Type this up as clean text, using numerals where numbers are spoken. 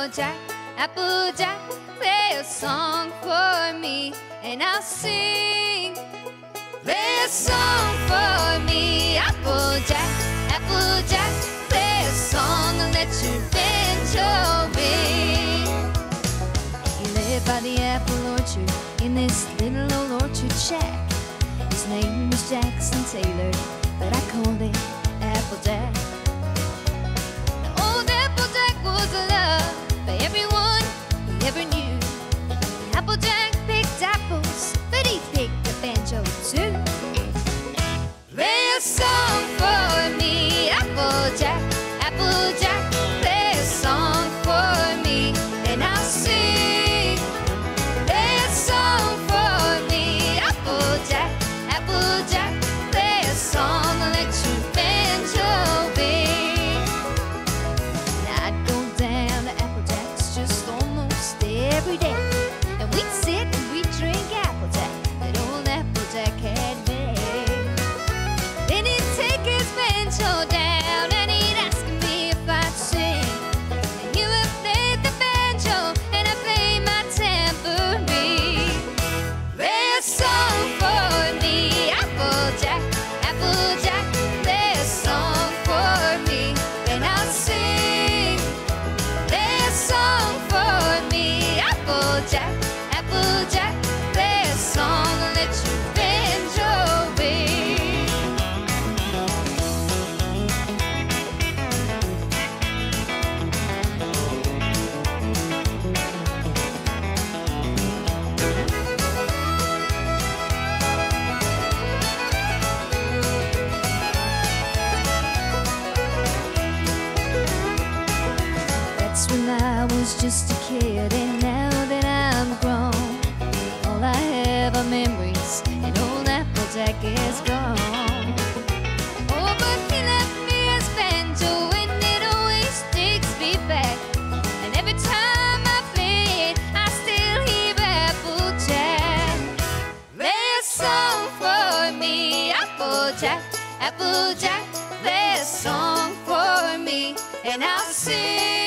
Applejack, Applejack, play a song for me, and I'll sing. Play a song for me, Applejack, Applejack, play a song and let you bend your wing. He lived by the apple orchard in this little old orchard shack. His name was Jackson Taylor, but I called him Applejack. The old Applejack was loved by everyone he ever knew. Applejack picked apples, but he picked a banjo too. Play a song for me, Applejack, Applejack, play a song for me, and I'll sing. Play a song for me, Applejack, Applejack, play a song and let you bend your wing. And I'd go down to Applejack's just almost every day, and we'd sit and we'd drink Applejack that old Applejack had made. Then he'd take his banjo down and he'd ask me if I'd sing. And he would play the banjo and I'd play my tambourine. Play a song for me, Applejack, Applejack, play a song for me, and I'll sing. Play a song for me, Applejack, Applejack, play a song and let you bend your wing. That's when I was just a kid, and now that I'm grown, all I have are memories, and old Applejack is gone. Oh, but he left me his banjo, and it always takes me back. And every time I play it, I still hear Applejack. Play a song for me, Applejack, Applejack, play a song for me, and I'll sing.